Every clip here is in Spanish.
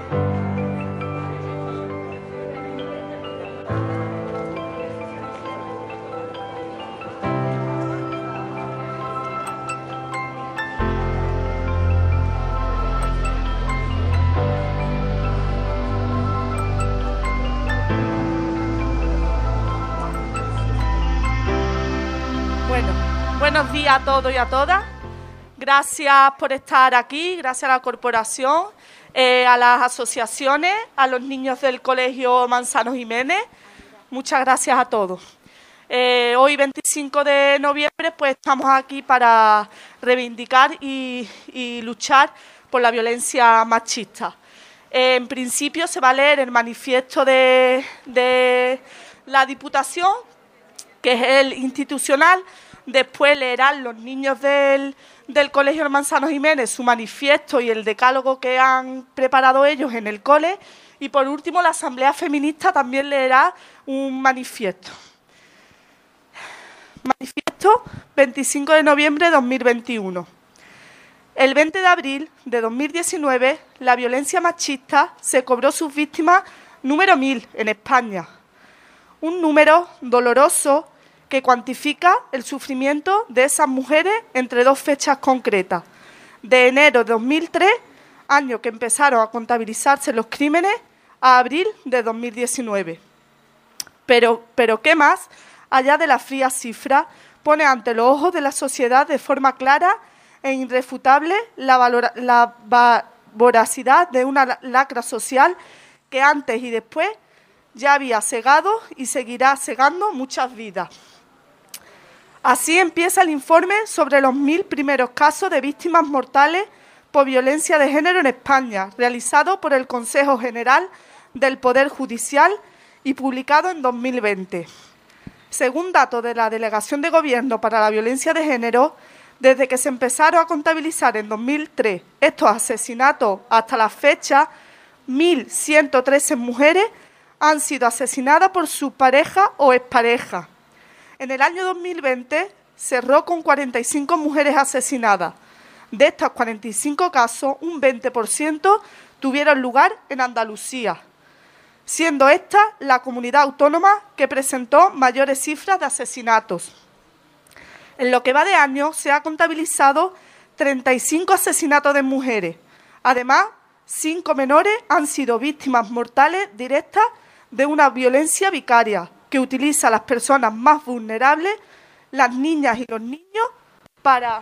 Buenos días a todos y a todas. Gracias por estar aquí, gracias a la corporación, a las asociaciones, a los niños del Colegio Manzano Jiménez. Muchas gracias a todos. Hoy, 25 de noviembre, pues estamos aquí para reivindicar y luchar por la violencia machista. En principio se va a leer el manifiesto de la Diputación, que es el institucional. Después leerán los niños del Colegio Manzano Jiménez su manifiesto y el decálogo que han preparado ellos en el cole. Y por último, la Asamblea Feminista también leerá un manifiesto. Manifiesto 25 de noviembre de 2021. El 20 de abril de 2019, la violencia machista se cobró sus víctimas número 1000 en España. Un número doloroso que cuantifica el sufrimiento de esas mujeres entre dos fechas concretas. De enero de 2003, año que empezaron a contabilizarse los crímenes, a abril de 2019. Pero ¿qué más, allá de la fría cifra, pone ante los ojos de la sociedad de forma clara e irrefutable la voracidad de una lacra social que antes y después ya había cegado y seguirá cegando muchas vidas? Así empieza el informe sobre los 1000 primeros casos de víctimas mortales por violencia de género en España, realizado por el Consejo General del Poder Judicial y publicado en 2020. Según datos de la Delegación de Gobierno para la Violencia de Género, desde que se empezaron a contabilizar en 2003 estos asesinatos hasta la fecha, 1.113 mujeres han sido asesinadas por su pareja o expareja. En el año 2020 cerró con 45 mujeres asesinadas. De estos 45 casos, un 20% tuvieron lugar en Andalucía, siendo esta la comunidad autónoma que presentó mayores cifras de asesinatos. En lo que va de año se ha contabilizado 35 asesinatos de mujeres. Además, 5 menores han sido víctimas mortales directas de una violencia vicaria que utiliza a las personas más vulnerables, las niñas y los niños, para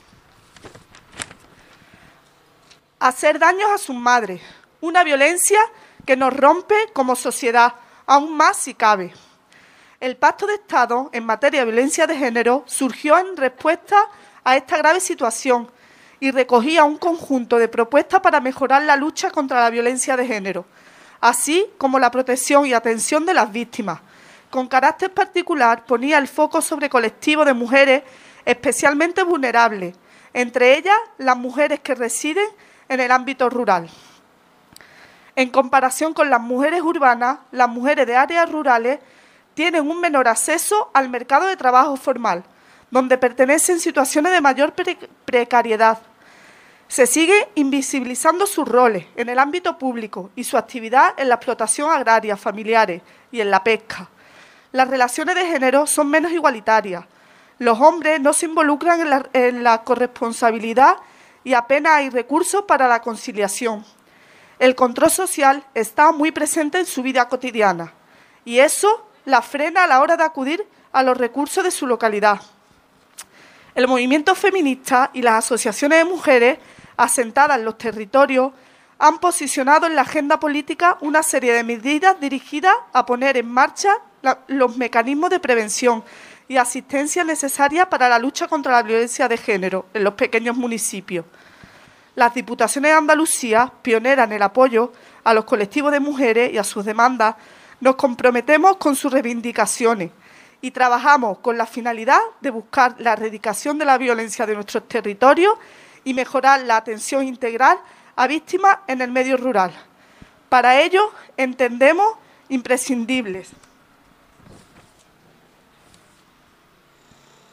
hacer daños a sus madres. Una violencia que nos rompe como sociedad, aún más si cabe. El Pacto de Estado en materia de violencia de género surgió en respuesta a esta grave situación y recogía un conjunto de propuestas para mejorar la lucha contra la violencia de género, así como la protección y atención de las víctimas. Con carácter particular ponía el foco sobre colectivos de mujeres especialmente vulnerables, entre ellas las mujeres que residen en el ámbito rural. En comparación con las mujeres urbanas, las mujeres de áreas rurales tienen un menor acceso al mercado de trabajo formal, donde pertenecen situaciones de mayor precariedad. Se sigue invisibilizando sus roles en el ámbito público y su actividad en la explotación agraria, familiares y en la pesca. Las relaciones de género son menos igualitarias. Los hombres no se involucran en la corresponsabilidad y apenas hay recursos para la conciliación. El control social está muy presente en su vida cotidiana y eso la frena a la hora de acudir a los recursos de su localidad. El movimiento feminista y las asociaciones de mujeres asentadas en los territorios han posicionado en la agenda política una serie de medidas dirigidas a poner en marcha los mecanismos de prevención y asistencia necesarias para la lucha contra la violencia de género en los pequeños municipios. Las Diputaciones de Andalucía, pioneras en el apoyo a los colectivos de mujeres y a sus demandas, nos comprometemos con sus reivindicaciones y trabajamos con la finalidad de buscar la erradicación de la violencia de nuestros territorios y mejorar la atención integral a víctimas en el medio rural. Para ello, entendemos imprescindibles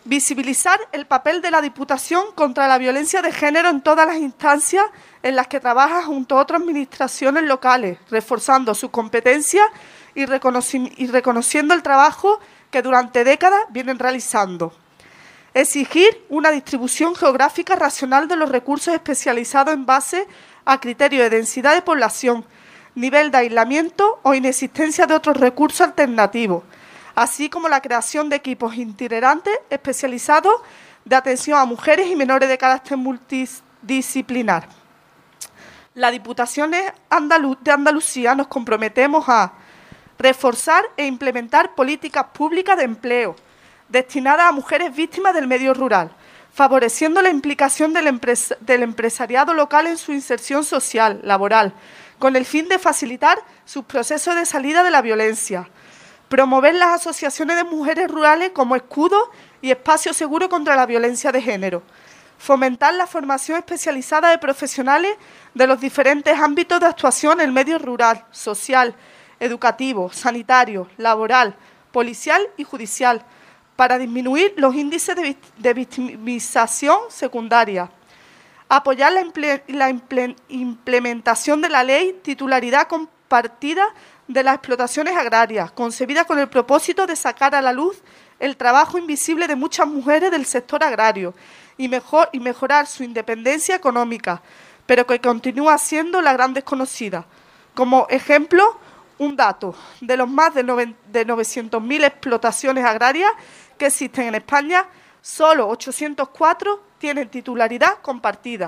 Visibilizar el papel de la Diputación contra la violencia de género en todas las instancias en las que trabaja junto a otras administraciones locales, reforzando sus competencias y reconociendo el trabajo que durante décadas vienen realizando. Exigir una distribución geográfica racional de los recursos especializados en base a criterios de densidad de población, nivel de aislamiento o inexistencia de otros recursos alternativos, así como la creación de equipos itinerantes especializados de atención a mujeres y menores de carácter multidisciplinar. La Diputación de Andalucía nos comprometemos a reforzar e implementar políticas públicas de empleo destinadas a mujeres víctimas del medio rural, favoreciendo la implicación del empresariado local en su inserción social, laboral, con el fin de facilitar sus procesos de salida de la violencia. Promover las asociaciones de mujeres rurales como escudo y espacio seguro contra la violencia de género. Fomentar la formación especializada de profesionales de los diferentes ámbitos de actuación en el medio rural, social, educativo, sanitario, laboral, policial y judicial, para disminuir los índices de victimización secundaria. Apoyar la implementación de la ley Titularidad Compartida de las Explotaciones Agrarias, concebida con el propósito de sacar a la luz el trabajo invisible de muchas mujeres del sector agrario y mejorar su independencia económica, pero que continúa siendo la gran desconocida. Como ejemplo, un dato: de los más de 900.000 explotaciones agrarias que existen en España, solo 804 tienen titularidad compartida.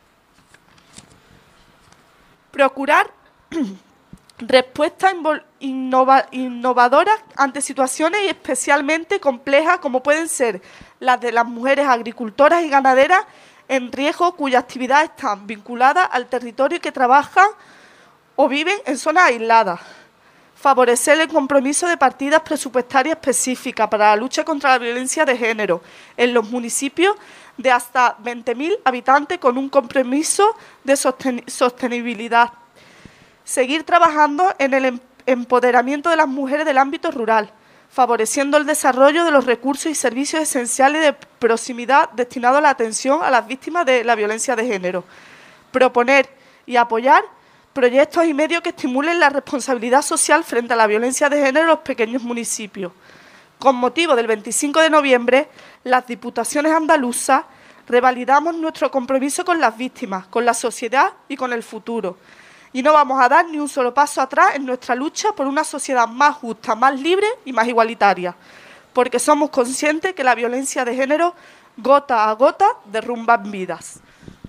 Procurar respuestas innovadoras ante situaciones especialmente complejas como pueden ser las de las mujeres agricultoras y ganaderas en riesgo cuyas actividades están vinculadas al territorio y que trabajan o viven en zonas aisladas. Favorecer el compromiso de partidas presupuestarias específicas para la lucha contra la violencia de género en los municipios de hasta 20.000 habitantes con un compromiso de sostenibilidad. Seguir trabajando en el empoderamiento de las mujeres del ámbito rural, favoreciendo el desarrollo de los recursos y servicios esenciales de proximidad destinados a la atención a las víctimas de la violencia de género. Proponer y apoyar proyectos y medios que estimulen la responsabilidad social frente a la violencia de género en los pequeños municipios. Con motivo del 25 de noviembre, las Diputaciones andaluzas revalidamos nuestro compromiso con las víctimas, con la sociedad y con el futuro. Y no vamos a dar ni un solo paso atrás en nuestra lucha por una sociedad más justa, más libre y más igualitaria, porque somos conscientes que la violencia de género, gota a gota, derrumba vidas.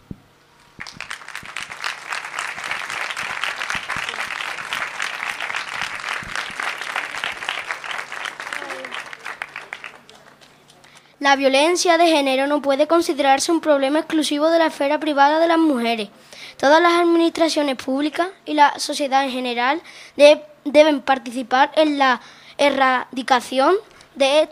La violencia de género no puede considerarse un problema exclusivo de la esfera privada de las mujeres. Todas las administraciones públicas y la sociedad en general deben participar en la erradicación de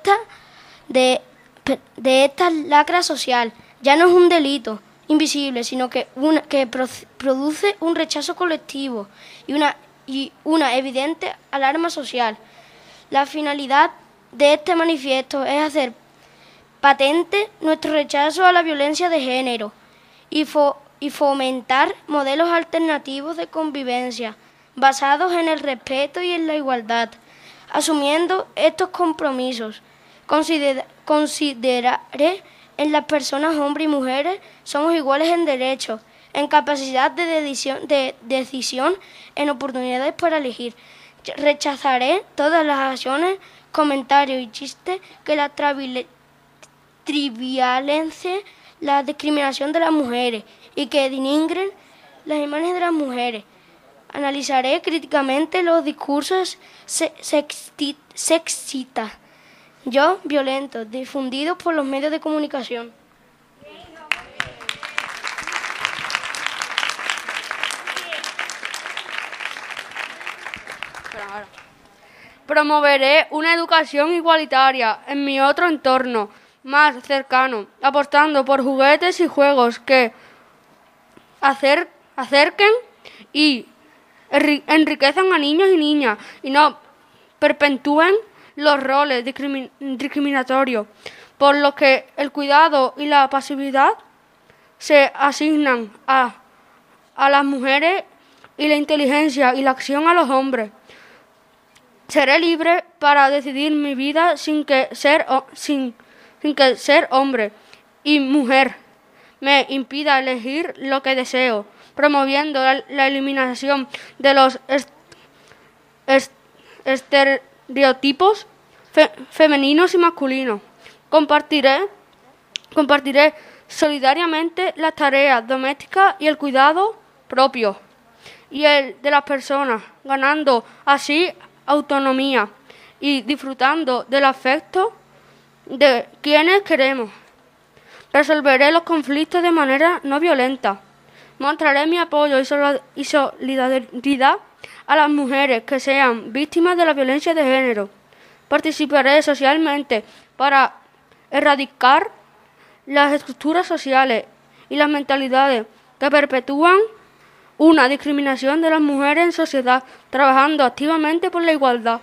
esta lacra social. Ya no es un delito invisible, sino que produce un rechazo colectivo y una evidente alarma social. La finalidad de este manifiesto es hacer patente nuestro rechazo a la violencia de género y fomentar modelos alternativos de convivencia basados en el respeto y en la igualdad. Asumiendo estos compromisos, consideraré en las personas hombres y mujeres somos iguales en derechos, en capacidad de decisión, en oportunidades para elegir. Rechazaré todas las acciones, comentarios y chistes que la trivialicen la discriminación de las mujeres y que denigren las imágenes de las mujeres. Analizaré críticamente los discursos sexistas, violentos, difundidos por los medios de comunicación. Promoveré una educación igualitaria en mi otro entorno más cercano, apostando por juguetes y juegos que acerquen y enriquezcan a niños y niñas y no perpetúen los roles discriminatorios. por lo que el cuidado y la pasividad se asignan a las mujeres y la inteligencia y la acción a los hombres. Seré libre para decidir mi vida sin que ser hombre y mujer me impida elegir lo que deseo, promoviendo la eliminación de los estereotipos femeninos y masculinos. Compartiré solidariamente las tareas domésticas y el cuidado propio y el de las personas, ganando así autonomía y disfrutando del afecto de quienes queremos. Resolveré los conflictos de manera no violenta. Mostraré mi apoyo y solidaridad a las mujeres que sean víctimas de la violencia de género. Participaré socialmente para erradicar las estructuras sociales y las mentalidades que perpetúan una discriminación de las mujeres en sociedad, trabajando activamente por la igualdad.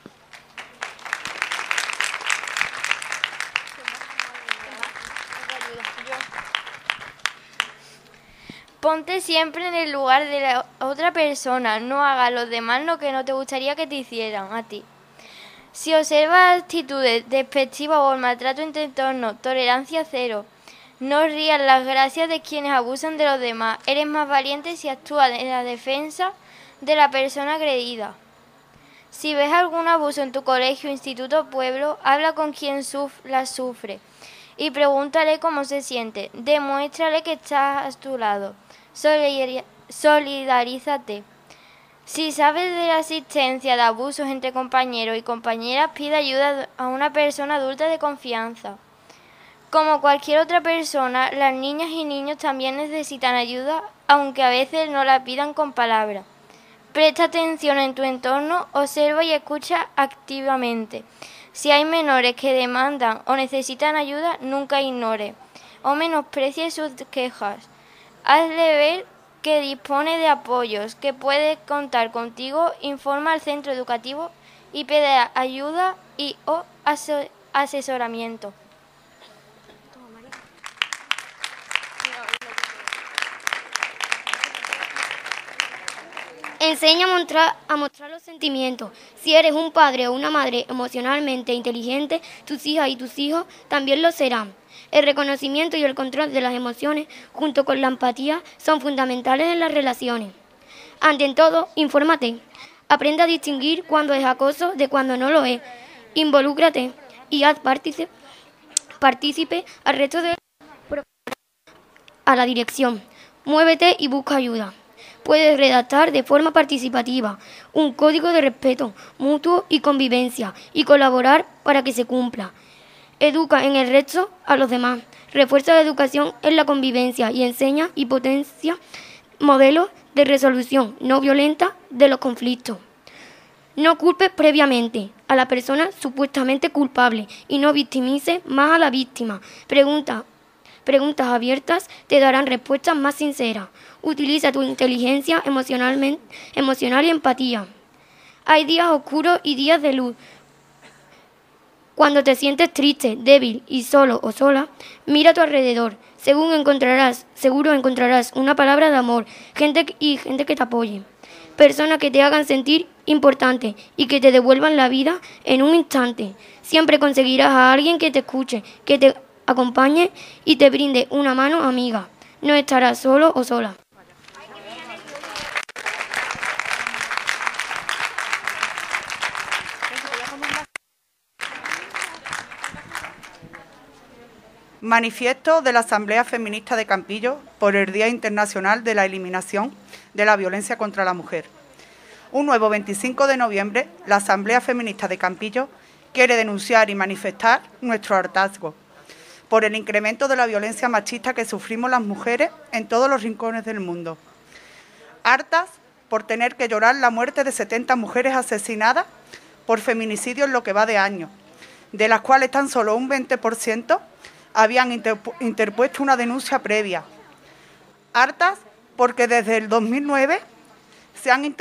Ponte siempre en el lugar de la otra persona, no hagas a los demás lo que no te gustaría que te hicieran a ti. Si observas actitudes despectivas o el maltrato en tu entorno, tolerancia cero. No rías las gracias de quienes abusan de los demás. Eres más valiente si actúas en la defensa de la persona agredida. Si ves algún abuso en tu colegio, instituto o pueblo, habla con quien la sufre y pregúntale cómo se siente. Demuéstrale que estás a tu lado. Solidarízate. Si sabes de la existencia de abusos entre compañeros y compañeras, pide ayuda a una persona adulta de confianza. Como cualquier otra persona, las niñas y niños también necesitan ayuda, aunque a veces no la pidan con palabras. Presta atención en tu entorno, observa y escucha activamente. Si hay menores que demandan o necesitan ayuda, nunca ignore o menosprecie sus quejas. Hazle ver que dispone de apoyos, que puede contar contigo, informa al centro educativo y pide ayuda y o asesoramiento. Enseña a mostrar los sentimientos. Si eres un padre o una madre emocionalmente inteligente, tus hijas y tus hijos también lo serán. El reconocimiento y el control de las emociones, junto con la empatía, son fundamentales en las relaciones. Ante todo, infórmate. Aprende a distinguir cuándo es acoso de cuándo no lo es. Involúcrate y haz partícipe al resto de a la dirección. Muévete y busca ayuda. Puedes redactar de forma participativa un código de respeto mutuo y convivencia y colaborar para que se cumpla. Educa en el resto a los demás. Refuerza la educación en la convivencia y enseña y potencia modelos de resolución no violenta de los conflictos. No culpes previamente a la persona supuestamente culpable y no victimices más a la víctima. Preguntas abiertas te darán respuestas más sinceras. Utiliza tu inteligencia emocional y empatía. Hay días oscuros y días de luz. Cuando te sientes triste, débil y solo o sola, mira a tu alrededor. Seguro encontrarás una palabra de amor, gente que te apoye. Personas que te hagan sentir importante y que te devuelvan la vida en un instante. Siempre conseguirás a alguien que te escuche, que te acompañe y te brinde una mano amiga. No estarás solo o sola. Manifiesto de la Asamblea Feminista de Campillo por el Día Internacional de la Eliminación de la Violencia contra la Mujer. Un nuevo 25 de noviembre, la Asamblea Feminista de Campillo quiere denunciar y manifestar nuestro hartazgo por el incremento de la violencia machista que sufrimos las mujeres en todos los rincones del mundo. Hartas por tener que llorar la muerte de 70 mujeres asesinadas por feminicidio en lo que va de año, de las cuales tan solo un 20% habían interpuesto una denuncia previa. Hartas porque desde el 2009 se han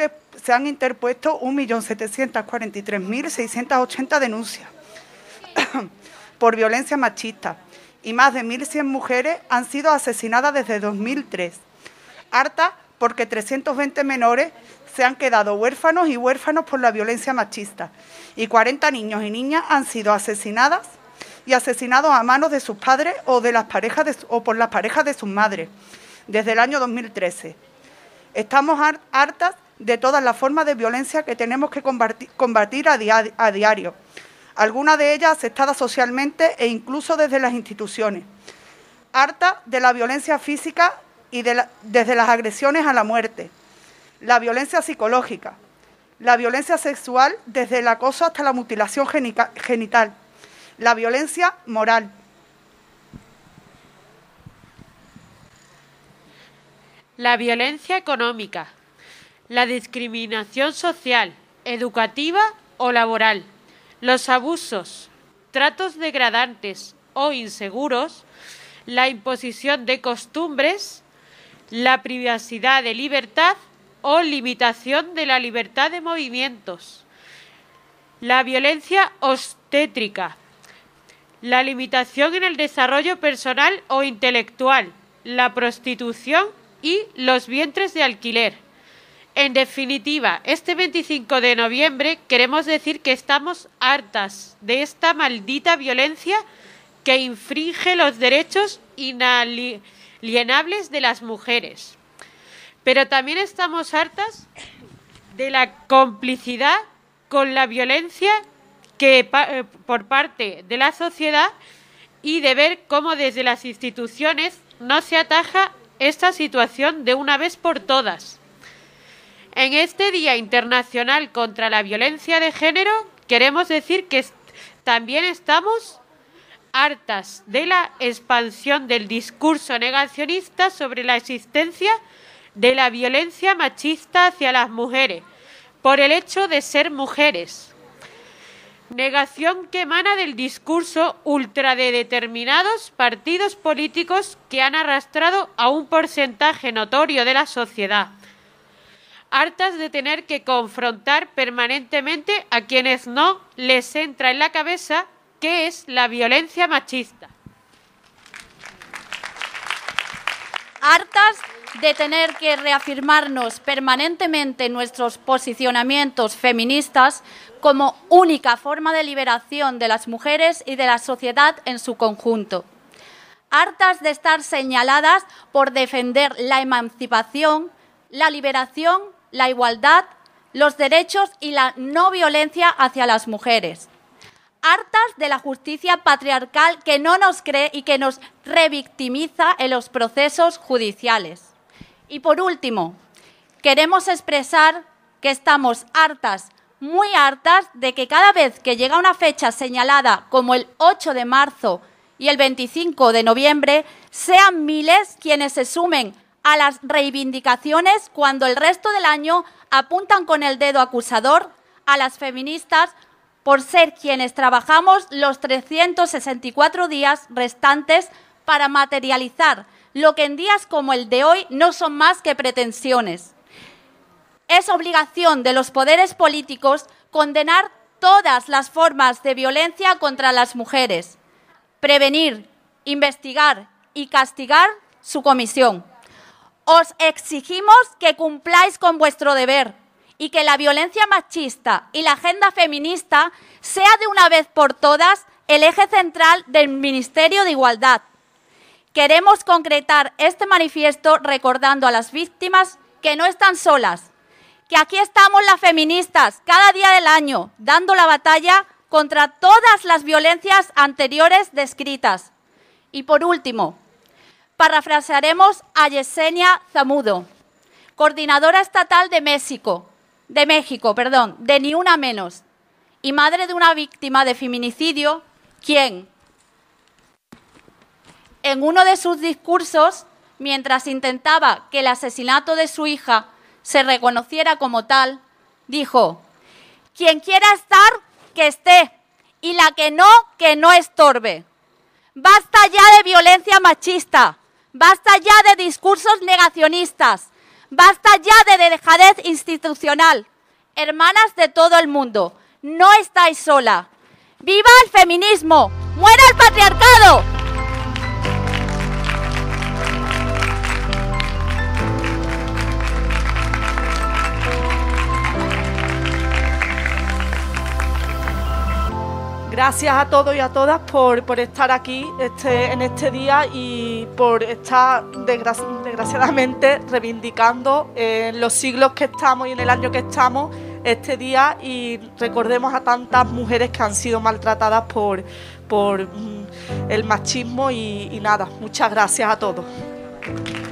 interpuesto 1.743.680 denuncias. por violencia machista y más de 1.100 mujeres han sido asesinadas desde 2003. Hartas porque 320 menores se han quedado huérfanos y huérfanos por la violencia machista y 40 niños y niñas han sido asesinadas y asesinados a manos de sus padres o por las parejas de sus madres desde el año 2013. Estamos hartas de todas las formas de violencia que tenemos que combatir a diario, algunas de ellas aceptadas socialmente e incluso desde las instituciones. Hartas de la violencia física y desde las agresiones a la muerte, la violencia psicológica, la violencia sexual desde el acoso hasta la mutilación genital, la violencia moral. La violencia económica, la discriminación social, educativa o laboral, los abusos, tratos degradantes o inseguros, la imposición de costumbres, la privacidad de libertad o limitación de la libertad de movimientos, la violencia obstétrica, la limitación en el desarrollo personal o intelectual, la prostitución y los vientres de alquiler. En definitiva, este 25 de noviembre queremos decir que estamos hartas de esta maldita violencia que infringe los derechos inalienables de las mujeres. Pero también estamos hartas de la complicidad con la violencia por parte de la sociedad y de ver cómo desde las instituciones no se ataja esta situación de una vez por todas. En este Día Internacional contra la Violencia de Género queremos decir que también estamos hartas de la expansión del discurso negacionista sobre la existencia de la violencia machista hacia las mujeres por el hecho de ser mujeres. Negación que emana del discurso ultra de determinados partidos políticos que han arrastrado a un porcentaje notorio de la sociedad. Hartas de tener que confrontar permanentemente a quienes no les entra en la cabeza qué es la violencia machista. Hartas de tener que reafirmarnos permanentemente nuestros posicionamientos feministas como única forma de liberación de las mujeres y de la sociedad en su conjunto. Hartas de estar señaladas por defender la emancipación, la liberación, la igualdad, los derechos y la no violencia hacia las mujeres. Hartas de la justicia patriarcal que no nos cree y que nos revictimiza en los procesos judiciales. Y por último, queremos expresar que estamos hartas, muy hartas, de que cada vez que llega una fecha señalada como el 8 de marzo y el 25 de noviembre, sean miles quienes se sumen a las reivindicaciones cuando el resto del año apuntan con el dedo acusador a las feministas por ser quienes trabajamos los 364 días restantes para materializar lo que en días como el de hoy no son más que pretensiones. Es obligación de los poderes políticos condenar todas las formas de violencia contra las mujeres, prevenir, investigar y castigar su comisión. Os exigimos que cumpláis con vuestro deber y que la violencia machista y la agenda feminista sea de una vez por todas el eje central del Ministerio de Igualdad. Queremos concretar este manifiesto recordando a las víctimas que no están solas, que aquí estamos las feministas cada día del año dando la batalla contra todas las violencias anteriores descritas. Y por último, parafrasearemos a Yesenia Zamudo, coordinadora estatal de México, de Ni Una Menos, y madre de una víctima de feminicidio, quien, en uno de sus discursos, mientras intentaba que el asesinato de su hija se reconociera como tal, dijo: quien quiera estar, que esté, y la que no estorbe. Basta ya de violencia machista, basta ya de discursos negacionistas, basta ya de dejadez institucional. Hermanas de todo el mundo, no estáis sola. ¡Viva el feminismo! ¡Muera el patriarcado! Gracias a todos y a todas por estar aquí en este día y por estar desgraciadamente reivindicando en los siglos que estamos y en el año que estamos este día, y recordemos a tantas mujeres que han sido maltratadas por el machismo y nada, muchas gracias a todos.